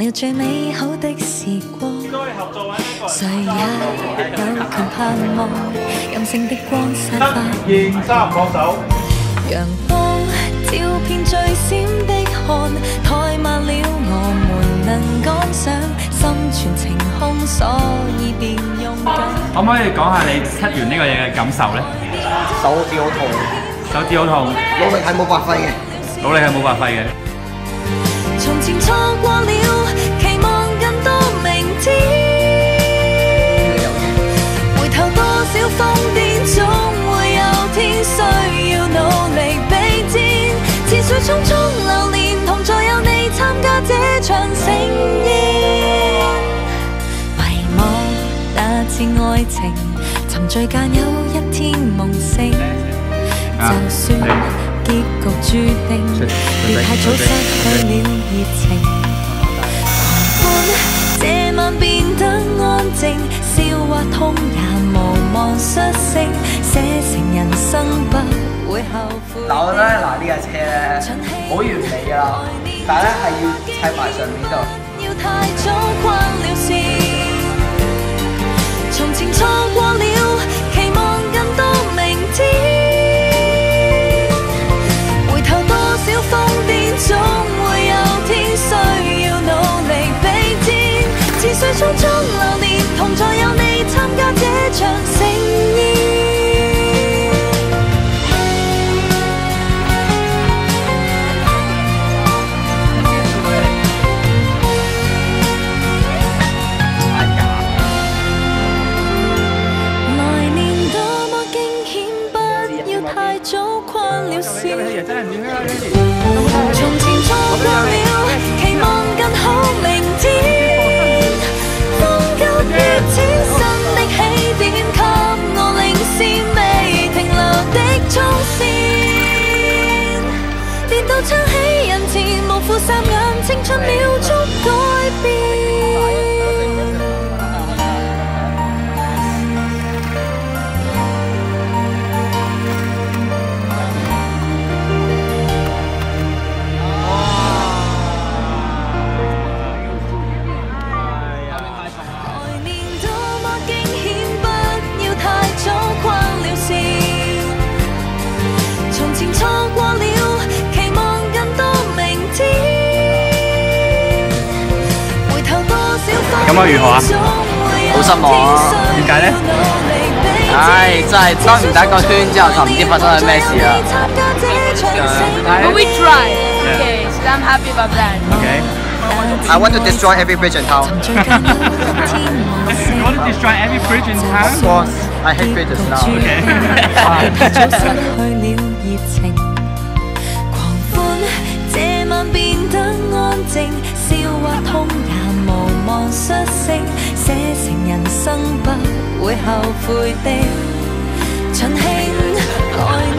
日最美好的時光，誰也有權盼望，任性的光灑發 2、3，放手。 陽光照遍最閃的汗，怠慢了我們能趕上，心存情空，所以便勇敢。 可唔可以講下你測完呢個嘢嘅感受咧？ 手指好痛， 手指好痛， 努力係冇白費嘅， 努力係冇白費嘅。 從前錯過了，期望更多明天。回頭多少瘋癲，總會有天需要努力比肩。似水匆匆流連，同在有你參加這場盛宴。遺忘那次愛情，沉醉間有一天夢醒。就算結局注定，別太早失去了熱情。狂歡這晚變得安靜，笑或痛也無望率性，寫成人生不會後悔。 嗱，我覺得嗱呢架車咧好完美㗎啦，但係咧係要砌埋上面度。 要太早關了線，從前錯過了，期望更多明天。少瘋癲，總會有天需要努力比肩。似水匆匆流連，同在有你參加這場盛宴。來年多麼驚險，不要太早關了線。從前錯過了，期望更好明天。風急於此新的起點，給我領先未停留的衝線。跌到撐起人前，無負霎眼，青春秒速改變。 感覺如何啊？ 好失望啊！ 點解咧？ 唉，真係兜唔打個圈之後就唔知發生係咩事啦。 But we tried. Okay, so I'm happy about that. Okay. I want to destroy every bridge in town. You want to destroy every bridge in town? Of course, I hate bridges now. Okay. 早失去了熱情，狂歡這晚變得安靜，笑或痛也無望率性，寫成人生不會後悔的盡興。